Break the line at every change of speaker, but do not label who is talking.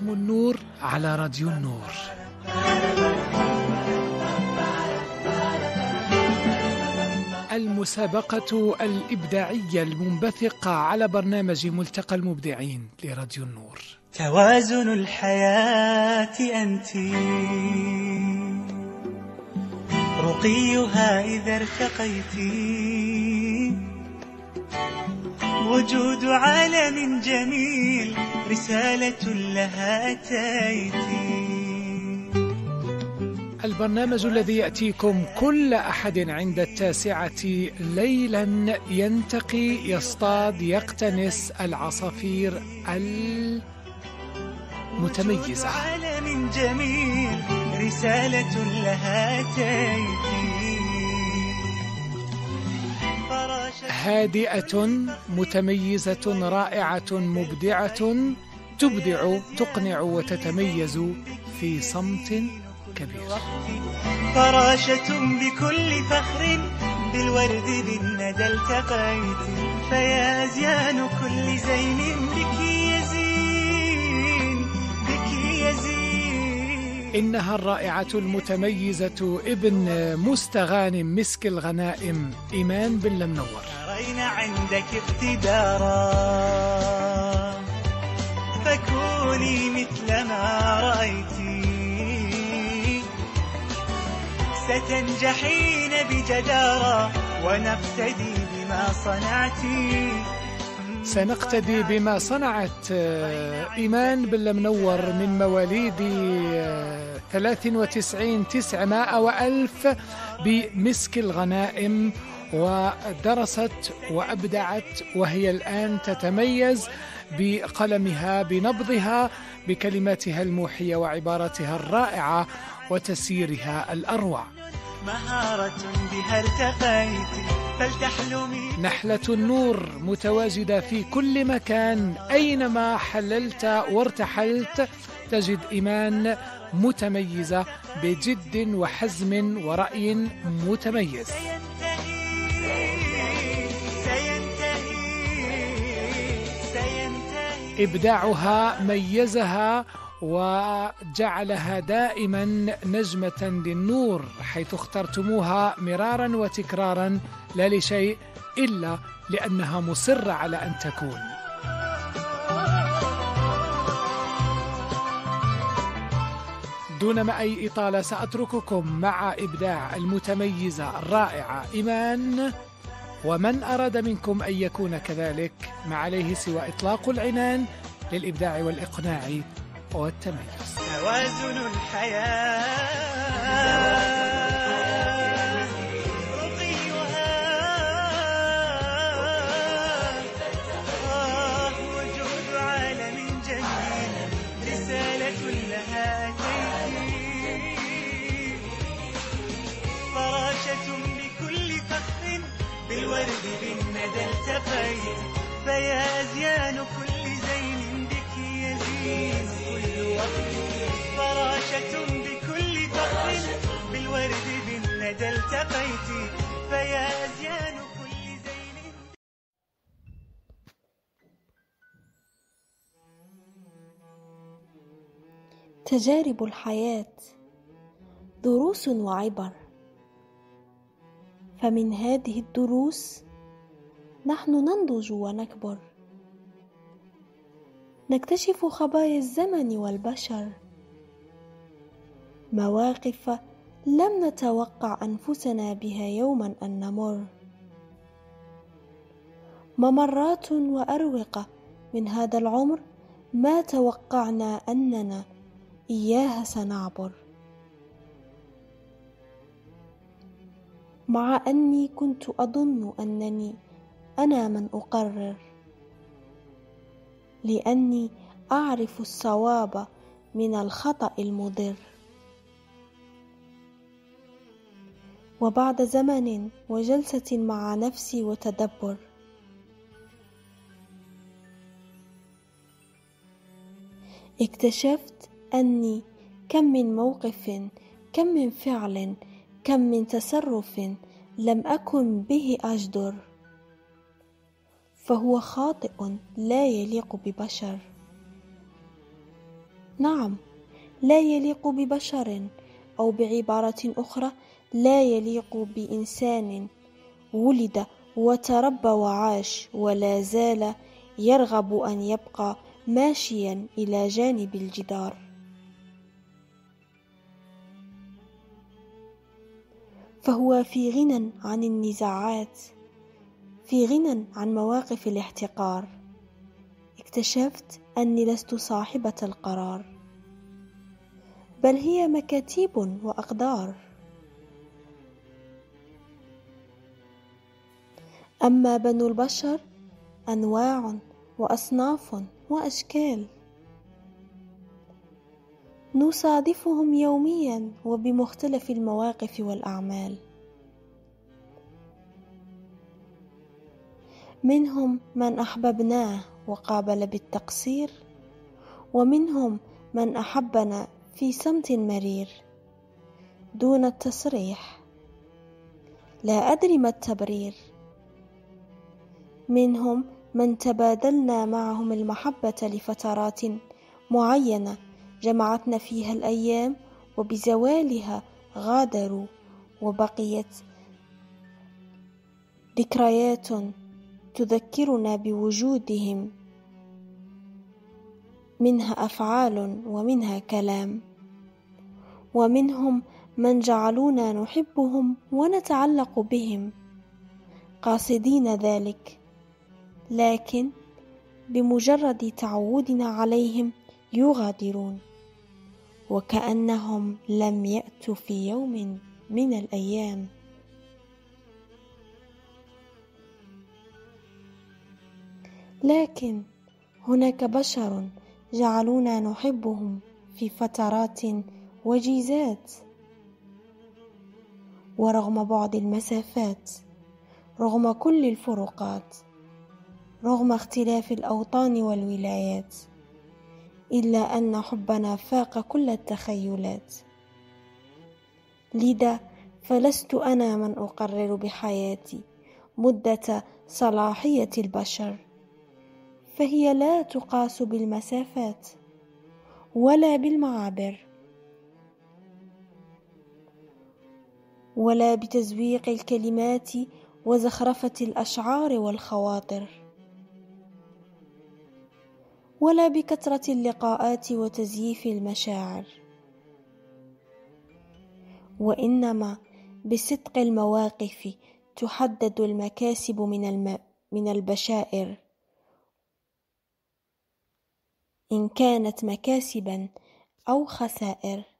نجم النور على راديو النور. المسابقة الإبداعية المنبثقة على برنامج ملتقى المبدعين لراديو النور.
توازن الحياة أنت، رقيها إذا ارتقيت، وجود عالم جميل رسالة لها أتيت.
البرنامج الذي يأتيكم كل أحد عند 9 ليلا، ينتقي، يصطاد، يقتنس العصافير المتميزة.
عالم جميل رسالة لها أتيت.
هادئة متميزة رائعة مبدعة، تبدع تقنع وتتميز في صمت كبير.
فراشة بكل فخر بالورد بالندى التقيت، فيا أزيان كل زين بك يزين، بك يزين.
إنها الرائعة المتميزة ابن مستغانم مسك الغنائم إيمان بن لمنور.
رأينا عندك اقتدارا، فكوني مثل ما رأيتي، ستنجحين بجدارة، ونقتدي بما صنعتي.
سنقتدي بما صنعت إيمان بن لمنور من مواليد 93 بمسك الغنائم، ودرست وأبدعت، وهي الآن تتميز بقلمها، بنبضها، بكلماتها الموحية وعباراتها الرائعة وتسييرها الأروع.
مهارة بها ارتقيت فلتحلمي.
نحلة النور متواجدة في كل مكان، أينما حللت وارتحلت تجد إيمان متميزة بجد وحزم ورأي متميز. إبداعها ميزها وجعلها دائما نجمة للنور، حيث اخترتموها مرارا وتكرارا، لا لشيء إلا لأنها مصرة على أن تكون. دون ما أي إطالة سأترككم مع إبداع المتميزة الرائعة إيمان، ومن أراد منكم أن يكون كذلك ما عليه سوى إطلاق العنان للإبداع والإقناع والتميز.
توازن الحياة رقيها، وجود عالم جميل رسالة لها أتيت. فراشة بكل فخر بالورد بالندى التقيت، فيا أزيان كل زين بك يزين كل وقت. فراشة بكل فخر بالورد بالندى التقيت، فيا أزيان كل زين.
تجارب الحياة دروس وعبر، فمن هذه الدروس نحن ننضج ونكبر، نكتشف خبايا الزمن والبشر، مواقف لم نتوقع أنفسنا بها يوما أن نمر، ممرات وأروقة من هذا العمر ما توقعنا أننا إياها سنعبر. مع أني كنت أظن أنني أنا من أقرر، لأني أعرف الصواب من الخطأ المضر. وبعد زمن وجلسة مع نفسي وتدبر، اكتشفت أني كم من موقف، كم من فعل، كم من تصرف لم أكن به أجدر، فهو خاطئ لا يليق ببشر. نعم، لا يليق ببشر، أو بعبارة أخرى لا يليق بإنسان ولد وتربى وعاش ولا زال يرغب أن يبقى ماشيا إلى جانب الجدار. فهو في غنى عن النزاعات، في غنى عن مواقف الاحتقار. اكتشفت أني لست صاحبة القرار، بل هي مكاتيب وأقدار. أما بنو البشر أنواع وأصناف وأشكال، نصادفهم يوميا وبمختلف المواقف والأعمال. منهم من أحببناه وقابل بالتقصير، ومنهم من أحبنا في صمت مرير دون التصريح، لا أدري ما التبرير. منهم من تبادلنا معهم المحبة لفترات معينة جمعتنا فيها الأيام، وبزوالها غادروا، وبقيت ذكريات تذكرنا بوجودهم، منها أفعال ومنها كلام. ومنهم من جعلونا نحبهم ونتعلق بهم قاصدين ذلك، لكن بمجرد تعودنا عليهم يغادرون، وكأنهم لم يأتوا في يوم من الأيام. لكن هناك بشر جعلونا نحبهم في فترات وجيزات، ورغم بعد المسافات، رغم كل الفروقات، رغم اختلاف الأوطان والولايات، إلا أن حبنا فاق كل التخيلات. لذا فلست أنا من أقرر بحياتي مدة صلاحية البشر، فهي لا تقاس بالمسافات ولا بالمعابر، ولا بتزويق الكلمات وزخرفة الأشعار والخواطر، ولا بكثرة اللقاءات وتزييف المشاعر، وإنما بصدق المواقف تحدد المكاسب من البشائر، إن كانت مكاسبا أو خسائر.